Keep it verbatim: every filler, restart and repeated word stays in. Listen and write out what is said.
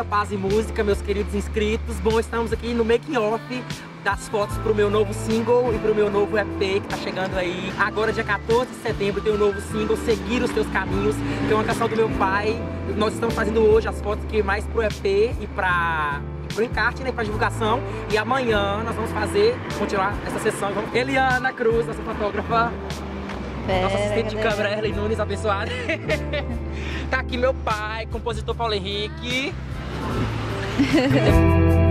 Paz e Música, meus queridos inscritos. Bom, estamos aqui no making off das fotos pro meu novo single e pro meu novo E P que tá chegando aí. Agora, dia quatorze de setembro, tem um novo single, Seguir os Teus Caminhos, que é uma canção do meu pai. Nós estamos fazendo hoje as fotos aqui mais pro E P e pra... pro encarte, né, pra divulgação. E amanhã nós vamos fazer, continuar essa sessão. Vamos... Eliana Cruz, nossa fotógrafa, Pera, nossa assistente de cadê? câmera, Erlen Nunes, abençoada. Tá aqui meu pai, compositor Paulo Henrique.